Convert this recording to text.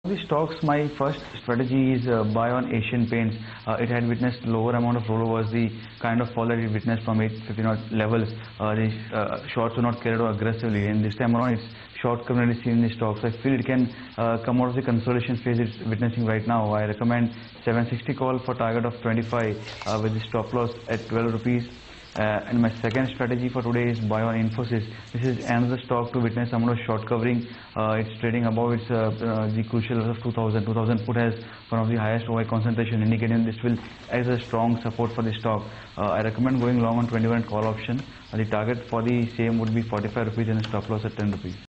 The stocks, my first strategy is buy on Asian Paints. It had witnessed lower amount of rollovers. The kind of fall that it witnessed from 850 levels, the shorts were not carried out aggressively, and this time around it's short community seen in the stocks. I feel it can come out of the consolidation phase it's witnessing right now. I recommend 760 call for target of 25 with the stop loss at 12 rupees. And my second strategy for today is buy on Infosys. This is another stock to witness some of short covering. It's trading above its the crucial level of 2000. 2000 put has one of the highest OI concentration, indicating this will act as a strong support for the stock. I recommend going long on 21 call option. The target for the same would be 45 rupees and a stop loss at 10 rupees.